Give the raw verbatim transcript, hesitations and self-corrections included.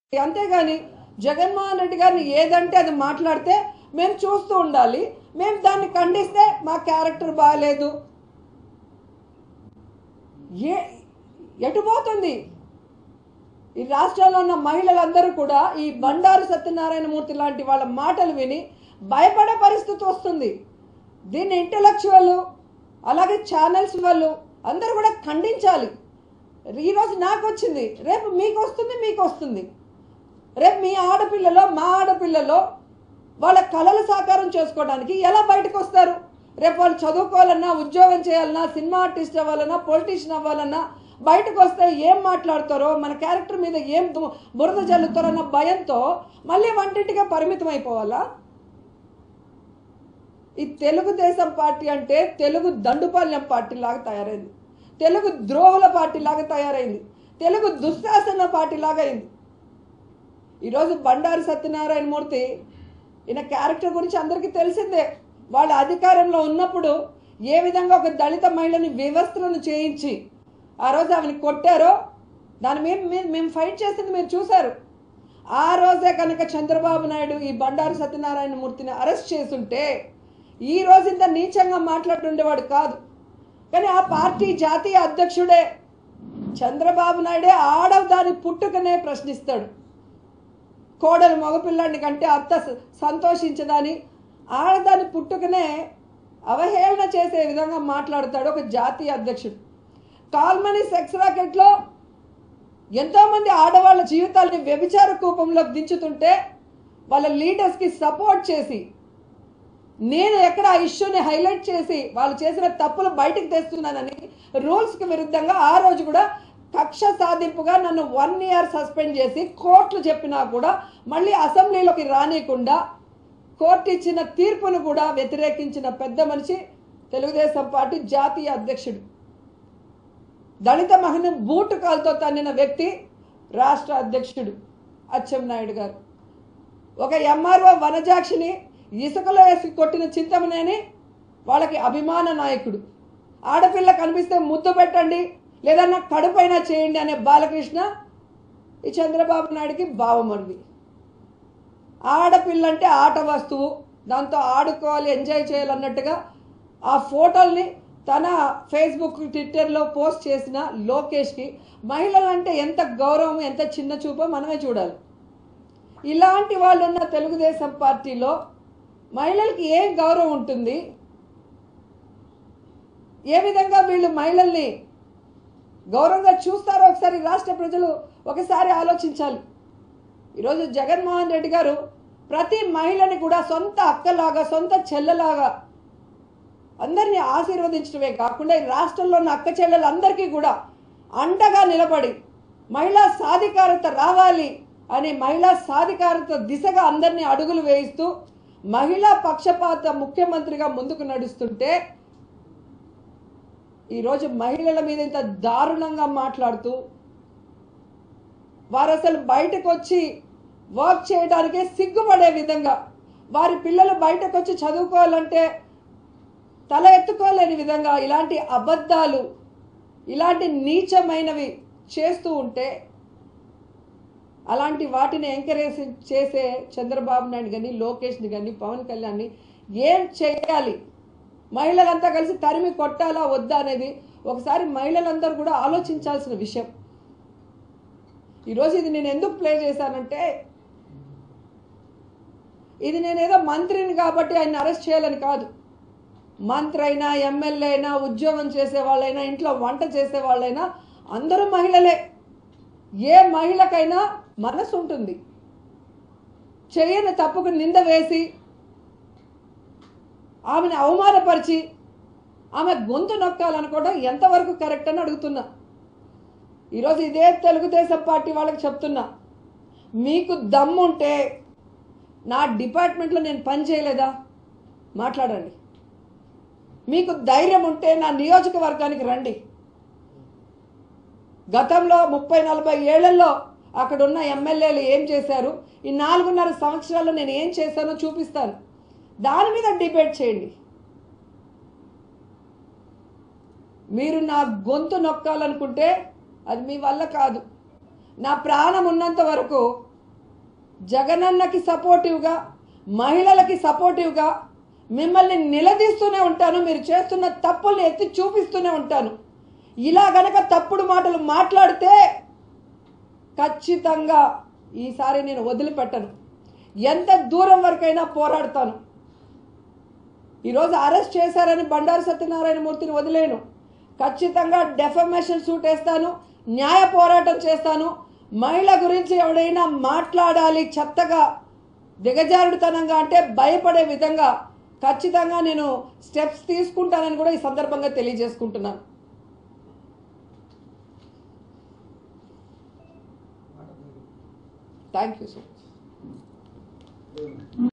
అంతేగాని జగన్మోహన్ రెడ్డి గారిని ఏదంటే అది మాట్లాడితే మేము చూస్తూ ఉండాలి, మేము దాన్ని ఖండిస్తే మా క్యారెక్టర్ బాగాలేదు. ఏ ఎటుపోతుంది ఈ రాష్ట్రంలో ఉన్న మహిళలందరూ కూడా ఈ బండారు సత్యనారాయణ మూర్తి లాంటి వాళ్ళ మాటలు విని భయపడే పరిస్థితి వస్తుంది. దీన్ని ఇంటలెక్చువల్ అలాగే ఛానల్స్ వాళ్ళు అందరూ కూడా ఖండించాలి. ఈరోజు నాకు వచ్చింది, రేపు మీకు వస్తుంది, మీకు వస్తుంది. రేపు మీ ఆడపిల్లలో మా ఆడపిల్లలో వాళ్ళ కళలు సాకారం చేసుకోవడానికి ఎలా బయటకు వస్తారు? రేపు వాళ్ళు చదువుకోవాలన్నా, ఉద్యోగం చేయాలన్నా, సినిమా ఆర్టిస్ట్ అవ్వాలన్నా, పొలిటీషియన్ అవ్వాలన్నా బయటకు వస్తే ఏం మాట్లాడతారో, మన క్యారెక్టర్ మీద ఏం బురద జల్లుతారో అన్న భయంతో మళ్ళీ వంటింటిగా పరిమితం అయిపోవాలా? ఈ తెలుగుదేశం పార్టీ అంటే తెలుగు దండుపాల్యం పార్టీ లాగా తయారైంది, తెలుగు ద్రోహుల పార్టీ లాగా తయారైంది, తెలుగు దుశ్శాసన పార్టీ లాగా అయింది. ఈరోజు బండారు సత్యనారాయణ మూర్తి ఈయన క్యారెక్టర్ గురించి అందరికీ తెలిసిందే. వాళ్ళ అధికారంలో ఉన్నప్పుడు ఏ విధంగా ఒక దళిత మహిళని వ్యవస్థలను చేయించి ఆ రోజు ఆమెను కొట్టారో దాని మీద మేము ఫైట్ చేసింది మీరు చూశారు. ఆ రోజే కనుక చంద్రబాబు నాయుడు ఈ బండారు సత్యనారాయణ మూర్తిని అరెస్ట్ చేసుంటే ఈ రోజు ఇంత నీచంగా మాట్లాడుతుండేవాడు కాదు. కానీ ఆ పార్టీ జాతీయ అధ్యక్షుడే చంద్రబాబు నాయుడే ఆడదాని పుట్టుకనే ప్రశ్నిస్తాడు. కోడలు మగపిల్లాడిని కంటే అత్త సంతోషించదని ఆడదాని పుట్టుకనే అవహేళన చేసే విధంగా మాట్లాడతాడు ఒక జాతీయ అధ్యక్షుడు. కాల్మనీ సెక్స్ రాకెట్లో ఎంతోమంది ఆడవాళ్ళ జీవితాలని వ్యభిచార కూపంలోకి దించుతుంటే వాళ్ళ లీడర్స్కి సపోర్ట్ చేసి నేను ఎక్కడ ఆ ఇష్యూని హైలైట్ చేసి వాళ్ళు చేసిన తప్పులు బయటకు తెస్తున్నానని రూల్స్కి విరుద్ధంగా ఆ రోజు కూడా కక్ష సాధింపుగా నన్ను వన్ ఇయర్ సస్పెండ్ చేసి కోర్టులు చెప్పినా కూడా మళ్ళీ అసెంబ్లీలోకి రానియకుండా కోర్టు ఇచ్చిన తీర్పును కూడా వ్యతిరేకించిన పెద్ద మనిషి తెలుగుదేశం పార్టీ జాతీయ అధ్యక్షుడు. దళిత మహిళను బూటు కాలుతో తన్నిన వ్యక్తి రాష్ట్ర అధ్యక్షుడు అచ్చెన్నాయుడు గారు. ఒక ఎంఆర్ఓ వనజాక్షిని ఇసుకలో వేసి కొట్టిన చింతమనేని వాళ్ళకి అభిమాన నాయకుడు. ఆడపిల్ల కనిపిస్తే ముద్దు పెట్టండి లేదా నాకు కడుపైనా చేయండి అనే బాలకృష్ణ ఈ చంద్రబాబు నాయుడికి భావమరుది. ఆడపిల్ల అంటే ఆట వస్తువు, దాంతో ఆడుకోవాలి, ఎంజాయ్ చేయాలన్నట్టుగా ఆ ఫోటోల్ని తన ఫేస్బుక్ ట్విట్టర్లో పోస్ట్ చేసిన లోకేష్కి మహిళలంటే ఎంత గౌరవం, ఎంత చిన్న చూపో మనమే చూడాలి. ఇలాంటి వాళ్ళు ఉన్న తెలుగుదేశం పార్టీలో మహిళలకి ఏం గౌరవం ఉంటుంది? ఏ విధంగా వీళ్ళు మహిళల్ని గౌరవంగా చూస్తారో ఒకసారి రాష్ట్ర ప్రజలు ఒకసారి ఆలోచించాలి. ఈరోజు జగన్మోహన్ రెడ్డి గారు ప్రతి మహిళని కూడా సొంత అక్కలాగా, సొంత చెల్లెలాగా అందరినీ ఆశీర్వదించడమే కాకుండా ఈ రాష్ట్రంలో ఉన్న అక్క చెల్లెలందరికీ కూడా అండగా నిలబడి మహిళా సాధికారత రావాలి అని మహిళా సాధికారత దిశగా అందరినీ అడుగులు వేయిస్తూ మహిళా పక్షపాత ముఖ్యమంత్రిగా ముందుకు నడుస్తుంటే ఈరోజు మహిళల మీద ఇంత దారుణంగా మాట్లాడుతూ వారు అసలు బయటకు వచ్చి వర్క్ చేయడానికే సిగ్గుపడే విధంగా, వారి పిల్లలు బయటకు వచ్చి చదువుకోవాలంటే తల ఎత్తుకోలేని విధంగా ఇలాంటి అబద్ధాలు, ఇలాంటి నీచమైనవి చేస్తూ ఉంటే అలాంటి వాటిని ఎంకరేజ్ చేసే చంద్రబాబు నాయుడు కానీ, లోకేష్ని కానీ, పవన్ కళ్యాణ్ని ఏం చేయాలి? మహిళలంతా కలిసి తరిమి కొట్టాలా వద్దా అనేది ఒకసారి మహిళలందరూ కూడా ఆలోచించాల్సిన విషయం. ఈరోజు ఇది నేను ఎందుకు ప్లే చేశానంటే, ఇది నేనేదో మంత్రిని కాబట్టి ఆయన అరెస్ట్ చేయాలని కాదు. మంత్రి అయినా, ఎమ్మెల్యే అయినా, ఉద్యోగం చేసే వాళ్ళైనా, ఇంట్లో వంట చేసే వాళ్ళైనా అందరూ మహిళలే. ఏ మహిళకైనా మనసు ఉంటుంది. చేయని తప్పుకు నింద వేసి ఆమెను అవమానపరిచి ఆమె గొంతు నొక్కాలనుకోవడం ఎంతవరకు కరెక్ట్ అని అడుగుతున్నా. ఈరోజు ఇదే తెలుగుదేశం పార్టీ వాళ్ళకి చెప్తున్నా, మీకు దమ్ముంటే నా డిపార్ట్మెంట్లో నేను పని చేయలేదా మాట్లాడండి. మీకు ధైర్యం ఉంటే నా నియోజకవర్గానికి రండి. గతంలో ముప్పై నలభై ఏళ్లలో అక్కడున్న ఎమ్మెల్యేలు ఏం చేశారు, ఈ నాలుగున్నర సంవత్సరాల్లో నేను ఏం చేశానో చూపిస్తాను. దాని మీద డిబేట్ చేయండి. మీరు నా గొంతు నొక్కాలనుకుంటే అది మీ వల్ల కాదు. నా ప్రాణం ఉన్నంత వరకు జగనన్నకి సపోర్టివ్గా, మహిళలకి సపోర్టివ్గా మిమ్మల్ని నిలదీస్తూనే ఉంటాను. మీరు చేస్తున్న తప్పుల్ని ఎత్తి చూపిస్తూనే ఉంటాను. ఇలా గనక తప్పుడు మాటలు మాట్లాడితే ఖచ్చితంగా ఈసారి నేను వదిలిపెట్టను. ఎంత దూరం వరకైనా పోరాడతాను. ఈరోజు అరెస్ట్ చేశారని బండారు సత్యనారాయణ మూర్తిని వదిలేను. ఖచ్చితంగా డెఫమేషన్ సూట్ వేస్తాను, న్యాయ పోరాటం చేస్తాను. మహిళ గురించి ఎవడైనా మాట్లాడాలి చెత్తగా, దిగజారుడుతనంగా అంటే భయపడే విధంగా ఖచ్చితంగా నేను స్టెప్స్ తీసుకుంటానని కూడా ఈ సందర్భంగా తెలియజేసుకుంటున్నాను. Thank you so much.